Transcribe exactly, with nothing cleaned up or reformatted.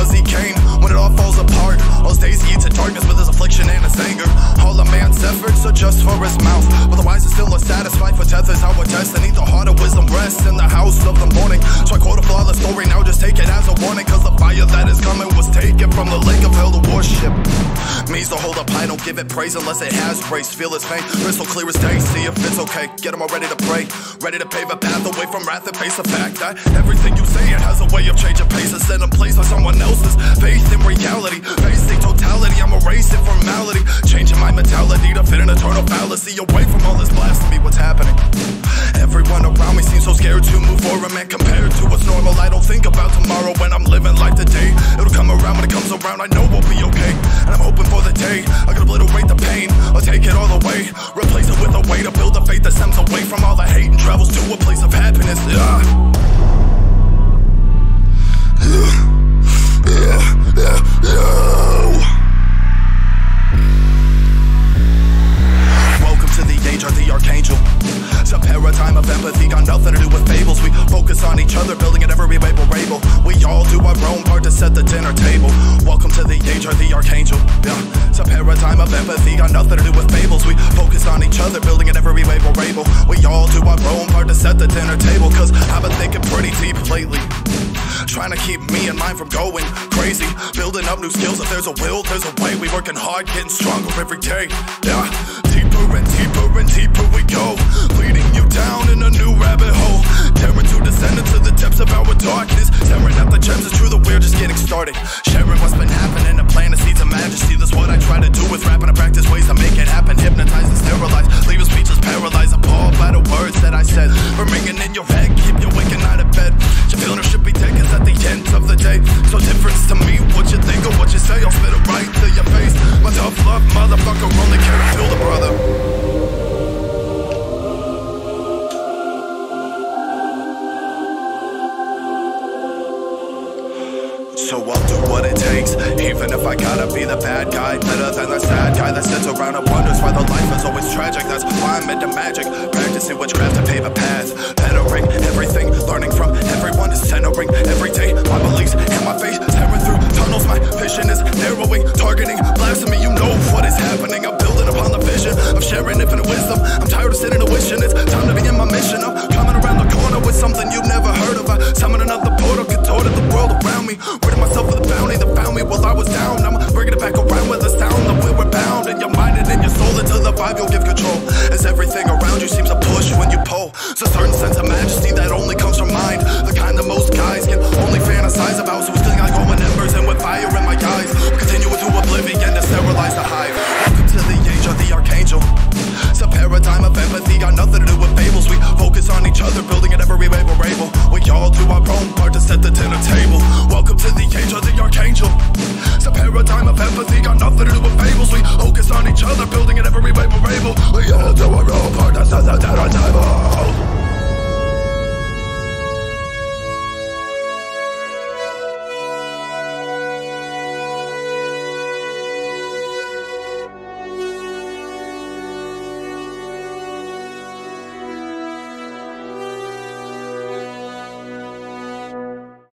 was he Cain? When it all falls apart, all his days he eats in darkness with his affliction and his anger. All a man's efforts are just for his mouth, but the wise are still unsatisfied, for death is our destiny. The heart of wisdom rests in the house of the morning. So I quote a flawless story, now just take it as a warning, cause the fire that is coming was taken from the lake of hell to worship. Means to hold up high, don't give it praise unless it has grace. Feel its pain, crystal clear as day, see if it's okay. Get them all ready to pray, ready to pave a path away from wrath and face the fact that everything you say, it has a way of changing pace and set in place by someone else's faith in reality. Facing totality, I'm erasing formality, changing my mentality to fit an eternal fallacy. Away from all this blasphemy, what's happening? Everyone around me seems so scared to move forward, man. Compared to what's normal, I don't think about tomorrow when I'm living life today. It'll come around when it comes around, I know we'll be okay. And I'm hoping for the day I can obliterate the pain, or take it all away, replace it with a way to build a faith that stems away from all the hate and travels to a place of happiness. Yeah. Yeah, yeah, yeah. Welcome to the age of the Archangel. It's a paradigm of empathy, got nothing to do with fables. We focus on each other, building it every way we're able. We all do our own part to set the dinner table. Welcome to the age of the Archangel. Yeah, it's a paradigm of empathy, got nothing to do with fables. We focus on each other, building it every way we're able. We all do our own part to set the dinner table, cause I've been thinking pretty deep lately, trying to keep me and mine from going crazy. Building up new skills, if there's a will, there's a way. We working hard, getting stronger every day. Yeah, deeper and deeper and deeper we go, leading you down in a new rabbit hole, daring to descend into the depths of our darkness. Staring at the gems, it's true that we're just getting started. Sharing what's been happening and planting seeds of majesty. That's what I try to do with rapping. I practice ways to make it happen, hypnotize and sterilize, leave your speeches paralyzed, appalled by the words that I said. We're ringing in your head, keep you waking out of bed. Your feeling should be taken at the end of the day. So difference to me, what you think or what you say, I'll spit it right to your face. My tough love, motherfucker, only care to feel the brother. So I'll do what it takes, even if I gotta be the bad guy. Better than the sad guy that sits around and wonders why the life is always tragic. That's why I'm into magic, practicing witchcraft to pave a path. Bettering everything, learning from everyone, centering every day my beliefs and my faith. Tearing through tunnels, my vision is narrowing, targeting blasphemy. You know what is happening, I'm building upon the vision of sharing infinite wisdom. I'm tired of sitting and wishing, it's time to begin my mission. I'm coming around the corner with something you've never heard of. I summon another portal, contorted the world around me, ridding myself of the bounty that found me while I was down. I'm bringing it back around with a sound that we were bound in your mind and in your soul. Into the vibe you'll give control, as everything around you seems to push when you pull. It's a certain sense of majesty that only comes from mind, the kind that most guys can only fantasize about. So it's feeling like going embers and with fire in my eyes, continue into oblivion to sterilize the hive. Welcome to the age of the Archangel. It's a paradigm of empathy, got nothing to do with fables. We focus on each other, building it every way we're able. We all do our own part to set the dinner table. Welcome to the age of the Archangel. It's a paradigm of empathy, got nothing to do with fables. We focus on each other, building it every way we're able. We all do our own part to set the dinner table.